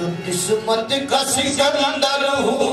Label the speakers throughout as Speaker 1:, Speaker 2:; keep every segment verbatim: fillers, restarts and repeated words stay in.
Speaker 1: किस्मत का सिकंदर हूँ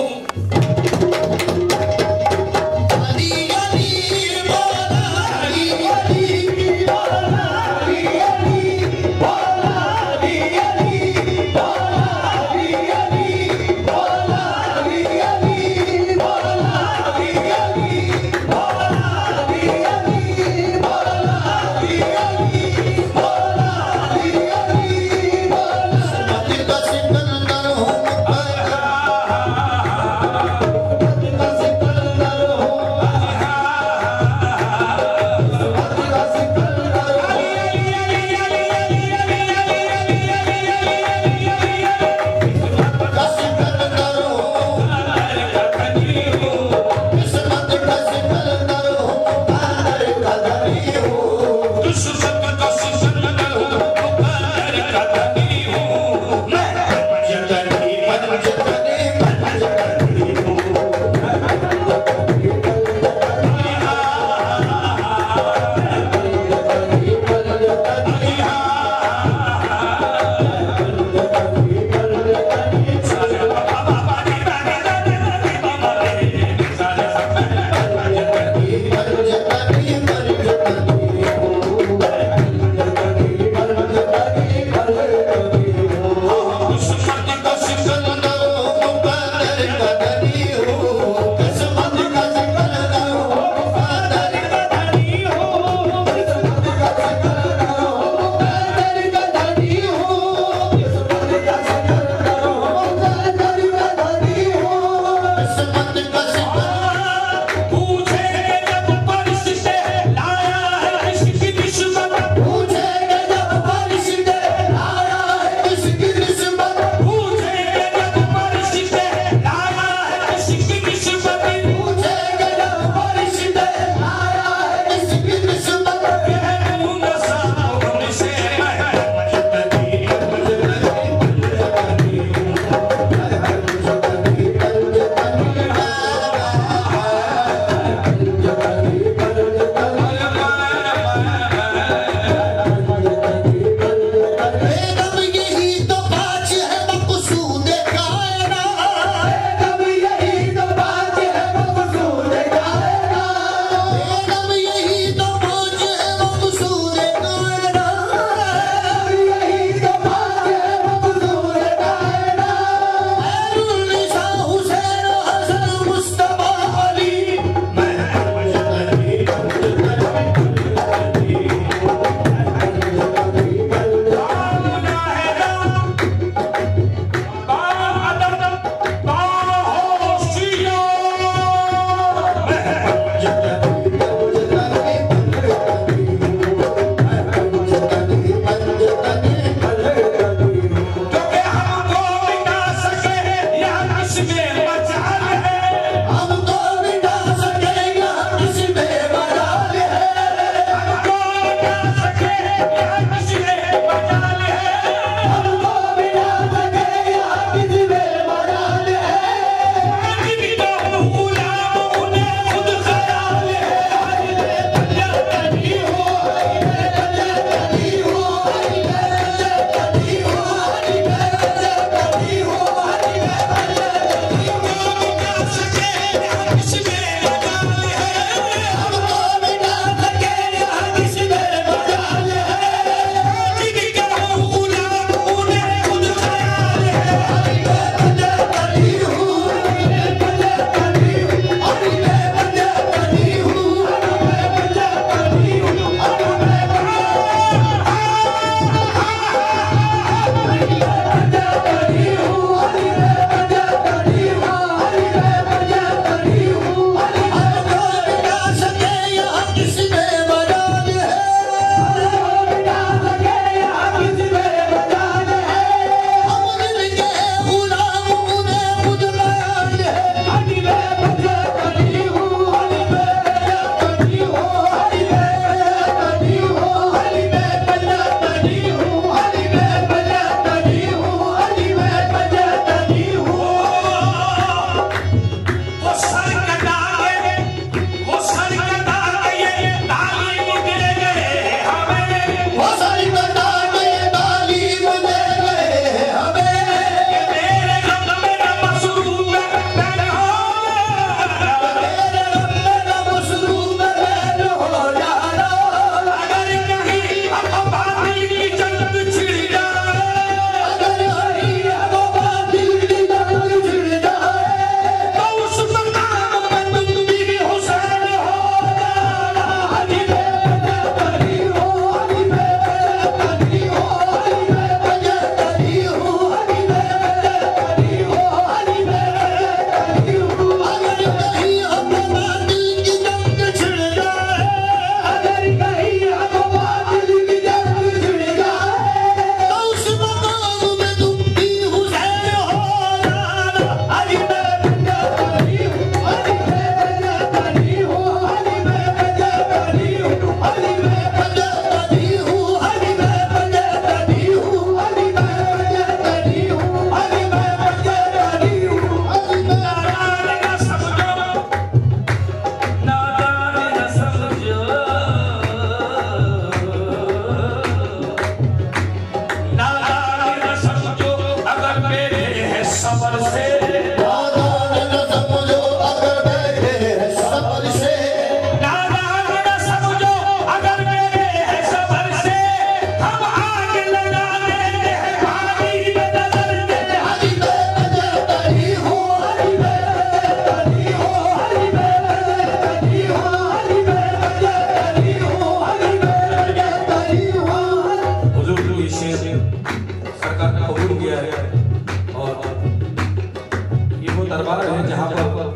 Speaker 2: दरबार है जहाँ पर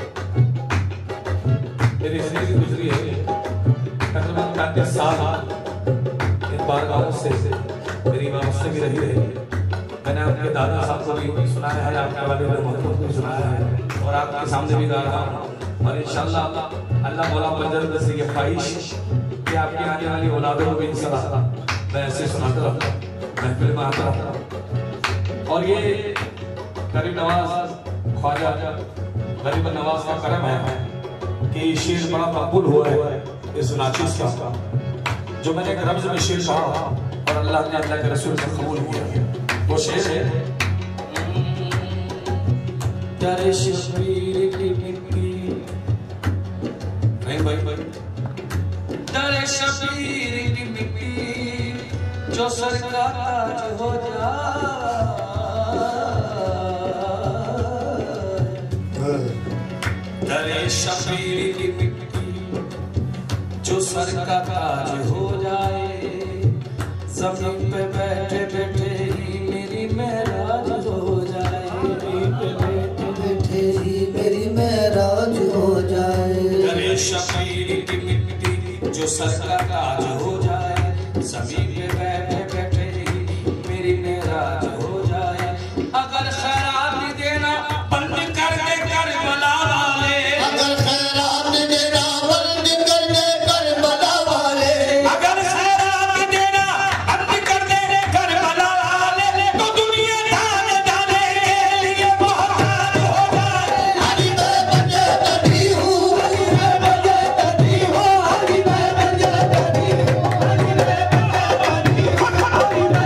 Speaker 2: मेरी जिंदगी गुजरी है तकरीबन पैंतीस साल इन बारगाहों से मेरी वापसी भी रही है। मैंने अपने दादा साहब को भी सुनाया है, आपके वाले मोहम्मद को भी सुनाया है और आपके सामने भी गा रहा हूँ। और इंशाअल्लाह अल्लाह मौला बजर से ये ख्वाहिश कि आपकी आने वाली औलादों को भी इंशाअल्लाह मैं ऐसे सुनाता रहूँ, महफिल में आता रहूँ। और ये गरीब नवाज ख्वाजा गरीब नवाज का करम है कि शेर बड़ा मकबूल हुआ है इस नाचिस का, जो मैंने एक रम्ज में शेर कहा और अल्लाह ने अल्लाह के रसूल से कबूल किया। वो शेर है तेरे शबीर की मिट्टी, नहीं भाई भाई, तेरे शबीर की मिट्टी जो सर का ताज हो जाए, तेरे शबीर की मिट्टी जो सर का ताज हो जाए, ज़मीन पे बैठे बैठे ही मेरी महराज हो जाए, ज़मीन पे बैठे बैठे ही मेरी महराज हो जाए। तेरे शबीर की मिट्टी जो सर का ताज हो जाए, ज़मीन पे बैठे बैठे ही मेरी महराज हो जाए। अगर खैरात देना बंद कर दे करबला वाले, अगर खैरात देना बंद कर दे करबला वाले, अगर खैरात देना बंद कर दे करबला वाले, तो दुनिया दान डाले के लिए मोहताज हो जाए। हरी मैं बजे तभी हूँ, हरी मैं बजे तभी हूँ, हरी मैं बजे तभी हूँ, हरी मैं बजे तभी हूँ, हरी मैं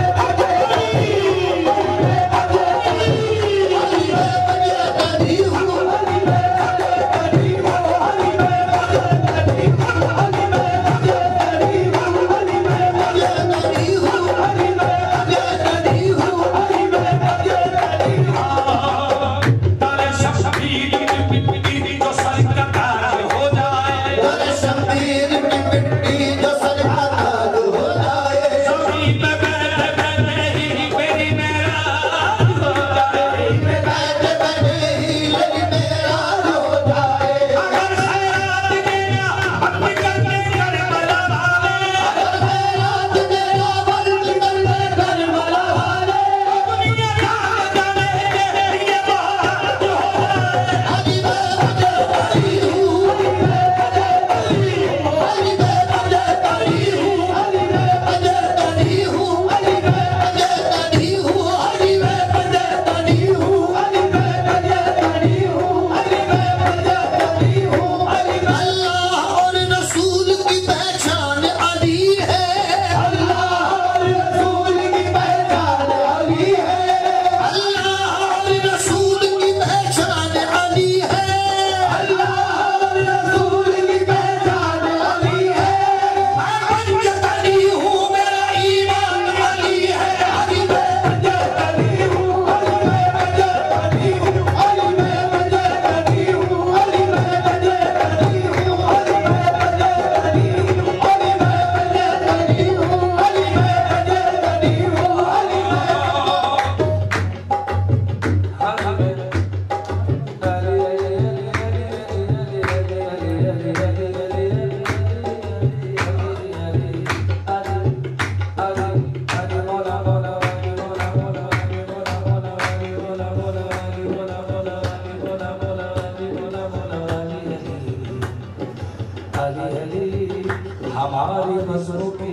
Speaker 2: हमारी नजरों के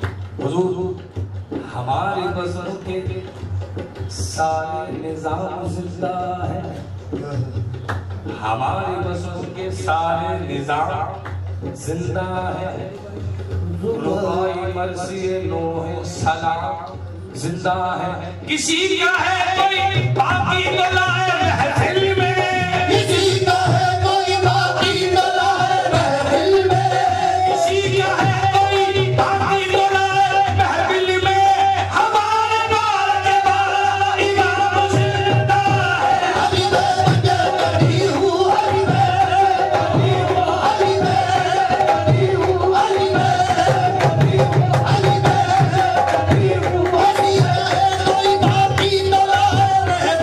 Speaker 2: हुजूर, हमारी नजरों के सारे निजाम जिंदा है, हमारी नजरों के सारे निजाम जिंदा है। रुबाई मर्ज़ी नूह सलाम जिंदा है। किसी का है कोई बाकी तो लाए महफिल में, किसी का है कोई बाकी तो लाए महफिल में, किसी का है कोई बाकी तो लाए महफिल में। हमारे बाल के बाल इमाम जिंदा है। हरी मैं बजे तभी हूँ, हरी मैं तभी हूँ, हरी मैं तभी हूँ, हरी मैं तभी हूँ, हरी मैं तभी हूँ। हरी है कोई बाकी तो लाए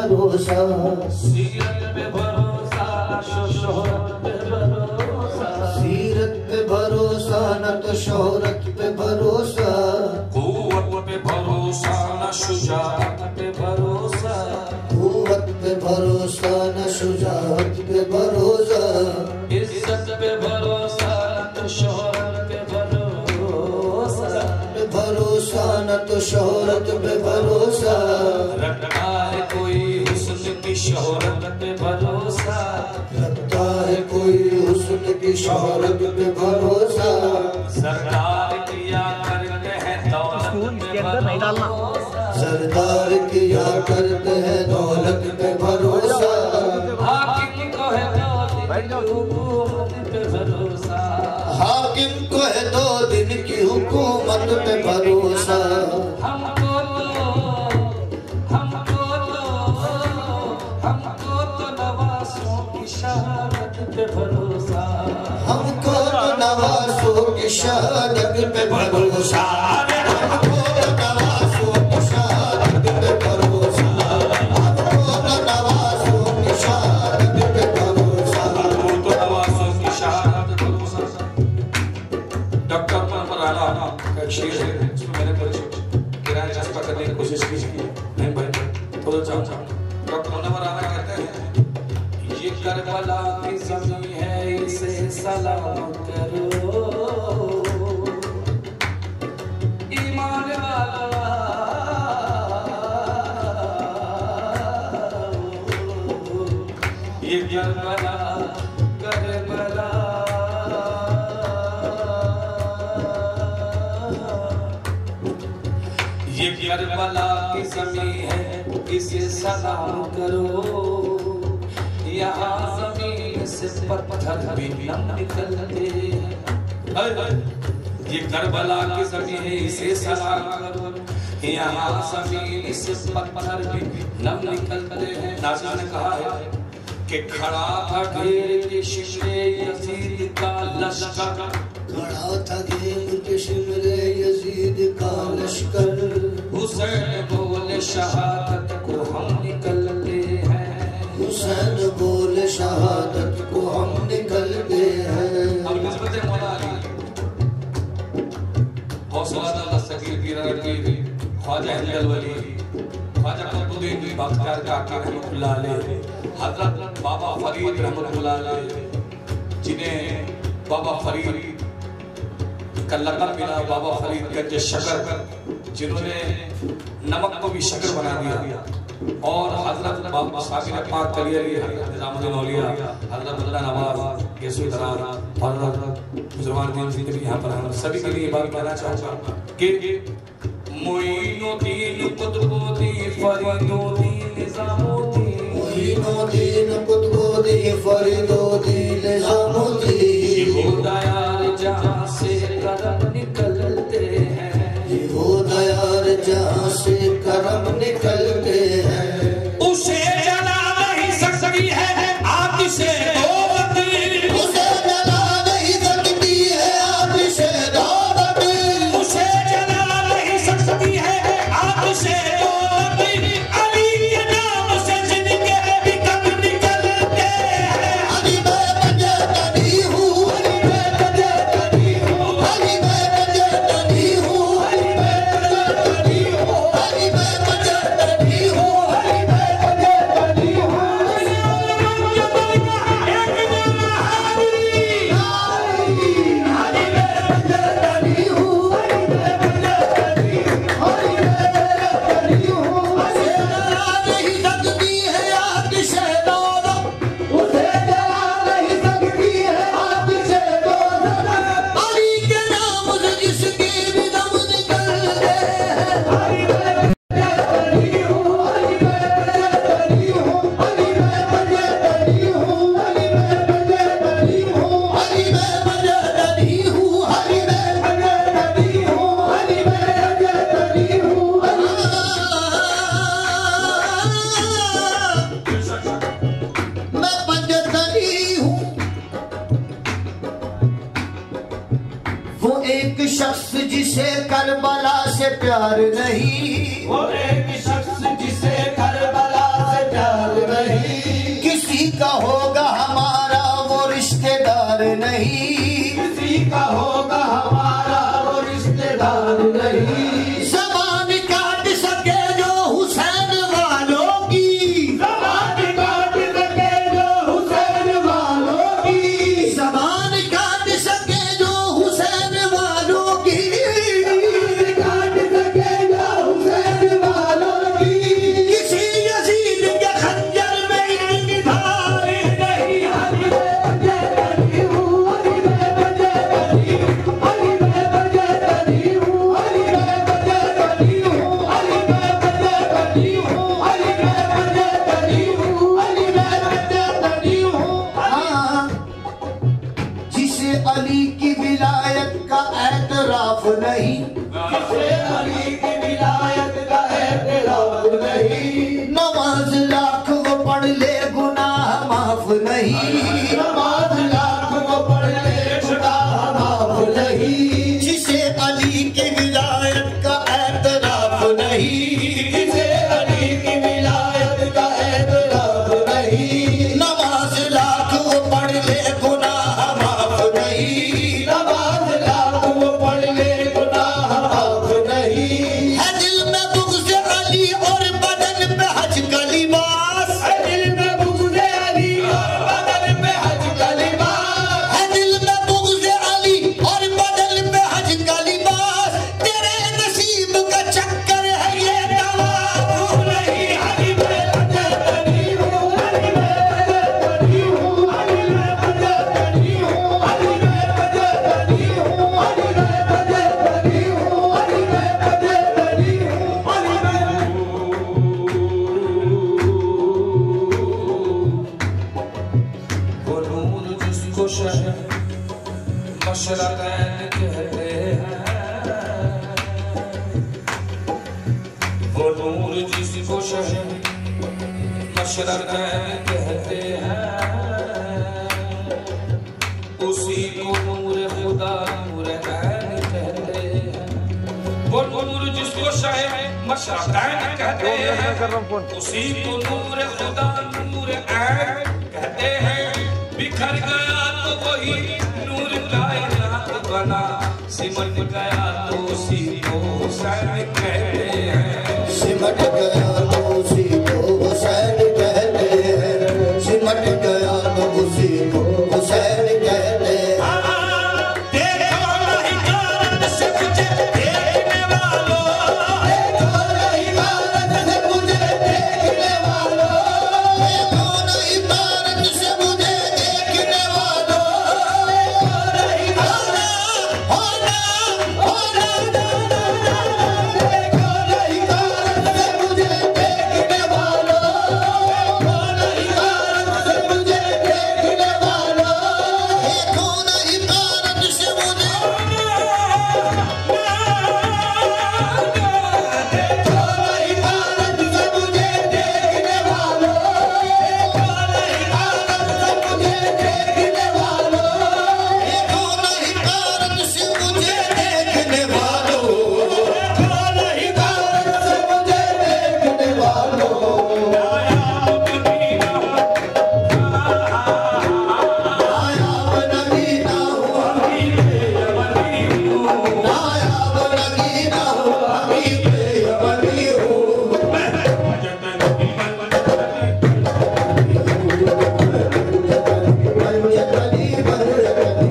Speaker 1: भरोसा,
Speaker 2: सीरत पे भरोसा शोहरत पे भरोसा,
Speaker 1: सीरत पे भरोसा न तो शोहरत पे भरोसा,
Speaker 2: कुव्वत पे भरोसा न शुजाअत पे भरोसा,
Speaker 1: कुव्वत पे भरोसा न शुजाअत पे भरोसा,
Speaker 2: इज्जत पे भरोसा न तो शोहरत पे भरोसा,
Speaker 1: पे भरोसा न तो शोहरत पे भरोसा,
Speaker 2: रखता है कोई हुस्न की शोहरत पे भरोसा,
Speaker 1: रखता है कोई हुस्न की शोहरत पे भरोसा,
Speaker 2: सरदार किया करते हैं दौलत पे भरोसा,
Speaker 1: सरदार किया करते हैं दौलत पे भरोसा,
Speaker 2: हाकिम को है हुकूमत पे भरोसा,
Speaker 1: हाकिम को है दो दिन की हुकूमत पे भरोसा,
Speaker 2: हमको तो हमको तो हमको तो नवासों की शहादत पे भरोसा,
Speaker 1: हमको तो नवासों की शहादत पे भरोसा, हमको तो नवासों की शहादत पे भरोसा, हमको तो नवासों की शहादत पे भरोसा,
Speaker 2: हमको तो नवासों की शहादत पे भरोसा। डॉक्टर मोहम्मद आला का एक शेर है, इसमें मैंने कुछ किराया चस्पा करने की कोशिश की नहीं भाई थोड़ा चाहूँ। डॉक्टर मोहम्मद आला कहते हैं ये करबला की ज़मीं है इसे सलाम करो, ईमान वाला ये करबला करबला ये करबला की ज़मीं है इसे सलाम करो, यहाँ ज़मीन से पत्थर भी न निकलते हैं, ये करबला की ज़मीं है इसे सलाम करो, यहाँ ज़मीन से पत्थर भी न निकलते हैं। नाज़िम ने कहा है कि खड़ा था घेर के शिमरे यजीद का लश्कर,
Speaker 1: खड़ा था घेर के शिमरे यजीद का लश्कर,
Speaker 2: हुसैन बोले शहादत को हम निकलते हैं,
Speaker 1: हुसैन बोले शहादत को हम निकलते हैं।
Speaker 2: अब निस्बत मौला अली हौसला दस्तगीर की रखी ख्वाजा हिंदल वली ख्वाजा कुतुबुद्दीन बख्तियार काकी रहमतुल्लाह अलैह, हजरत बाबा फरीद रहमतुल्लाह अलैह जिन्हें बाबा फरीद का लक़ब मिला, बाबा फरीद गंज शकर, जिन्होंने नमक को भी शकर बना दिया, और हजरत बाबा साबिर पाक कलियरी हजरत निजामुद्दीन औलिया, हजरत मुल्ला नवाज केसरी दरार, हजरत बुजुर्गान दिन भी यहाँ पर हम सभी के लिए बात कहना चाहूँगा कि मोइनुद्दीन कुतुबुद्दीन फरीदुद्दीन निजामुद्दीन,
Speaker 1: मोइनुद्दीन कुतुबुद्दीन फरीदुद्दीन निजामुद्दीन,
Speaker 2: हो दयाल जहाँ से करम निकलते हैं,
Speaker 1: हो दयाल जहाँ से करम निकलते हैं,
Speaker 2: उसे जला नहीं सकती है आप से दौलत,
Speaker 1: उसे जला नहीं सकती है आप से दौलत,
Speaker 2: उसे जला नहीं सकती है आप से दौलत, अली के नाम से जिनके बिकम निकलते हैं,
Speaker 1: अली मैं बजतनी हूँ, अली मैं बजतनी हूँ, अली मैं बजतनी हूँ, अली मैं बजतनी हूँ, अली मैं बजतनी हूँ, अली मैं बजतनी हूँ, करबला से प्यार नहीं,
Speaker 2: वो एक शख्स जिसे करबला से
Speaker 1: अली की विलायत का एतराफ नहीं। नमाज लाख वो पढ़ ले गुनाह माफ नहीं। नमाज लाख वो पढ़ ले गुनाह माफ नहीं। जिसे अली की विलायत का एतराफ नहीं। जिसे अली की विलायत का एतराफ नहीं। नमाज लाख वो पढ़ ले गुनाह माफ नहीं। नमाज लाख वो पढ़ ले गुनाह माफ नहीं। है दिल में बुग़्ज़ अली और बदन पे हज का लिबास। है दिल में बुग़्ज़ अली और बदन पे हज का लिबास। है दिल में बुग़्ज़ अली और बदन पे हज का लिबास। तेरे नसीब का चक्कर है ये दवा तू नहीं। अली मैं बजरतनी हूँ। अली मैं बजरतनी हूँ। अली मैं बजरतनी हूँ। अली मैं बजरतनी हूँ। अली मैं बजरतनी हूँ। अली मैं बजरतनी हूँ। अली मैं
Speaker 2: वो नूर जिसको शहर मशरक़ैन कहते हैं। वो नूर जिसको शहर मशरक़ैन कहते हैं। उसी को नूर खुदा नूर ऐन कहते हैं। वो नूर जिसको शहर मशरक़ैन कहते हैं। उसी को नूर खुदा नूर ऐन कहते हैं। बिखर गया तो वही नूर कायनात बना। सिमट गया तो उसी को हुसैन कहते हैं।
Speaker 1: सिमट गया तो उसी को हुसैन कहते हैं। सिमट गया तो उसी को हुसैन कहते हैं।
Speaker 2: देखो नहीं कारण से मुझे देखने वालों।
Speaker 1: देखो नहीं भारत से मुझे देखने वालों। देखो नहीं भारत से मुझे देखने वालों। देखो नहीं भारत होना होना देखो नहीं भारत से मुझे देखने वालों। देखो नहीं भारत से मुझे देखने वालों। देखो नहीं भारत से मुझे देखो नहीं भारत से मुझे देखने वालों। देखो नहीं भारत से मुझे देखने वालों। देखो नहीं भारत से मुझे देखने वालों। देखो नहीं भारत से मुझे देखने वालों। नायाब नगीना हूँ नायाब नगीना हूँ हबीब यमनी हूँ। बरकती बरकती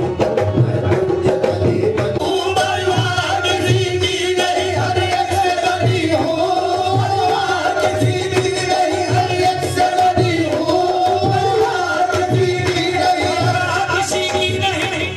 Speaker 1: बरकती बरकती किसी की नहीं हर एक से बड़ी हूँ। किसी की नहीं हर एक से बड़ी हूँ। किसी की नहीं
Speaker 2: किसी की नहीं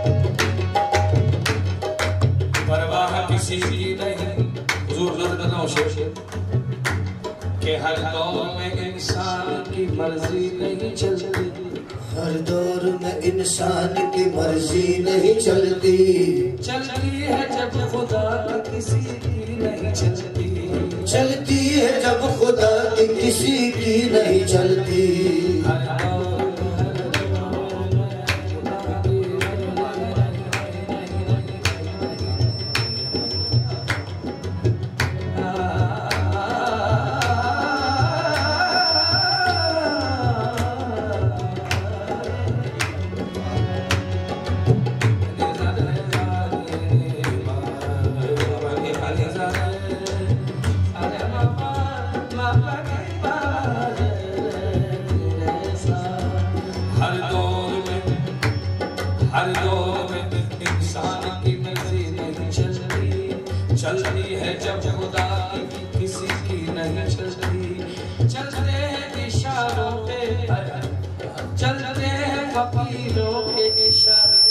Speaker 2: परवाह किसी की नहीं। हुजूर नजर करना हो शेर के हर दौर में इंसान की मर्जी नहीं चलती।
Speaker 1: हर दौर में इंसान की मर्जी नहीं चलती।
Speaker 2: चलती है जब खुदा की किसी की नहीं चलती।
Speaker 1: चलती है जब खुदा की किसी की नहीं चलती।
Speaker 2: हर दौर में हर दौर में खुदा की हर दौर में इंसान की मर्जी नहीं चलती। चलती है जब खुदा की किसी की नहीं चलती। चलते हैं इशारों पे चलते हैं फकीरों के इशारे।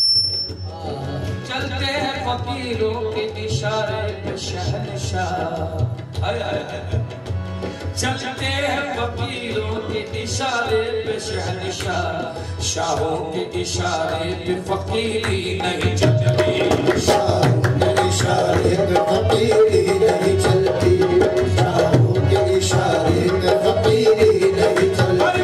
Speaker 2: चलते हैं फकीरों के इशारे पे शहंशाह। हाय हाय चलते हैं फकीरों के इशारे पे शहंशाह। शाहों के इशारे पे फकीरी नहीं चलती।
Speaker 1: शाहों के इशारे में फकीरी नहीं चलती, शाहों के इशारे में फकीरी नहीं चलती।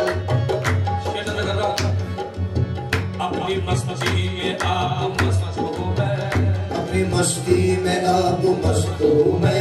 Speaker 2: अपनी मस्ती में आप मस्त हो गए,
Speaker 1: अपनी मस्ती में आप मस्त हो मैं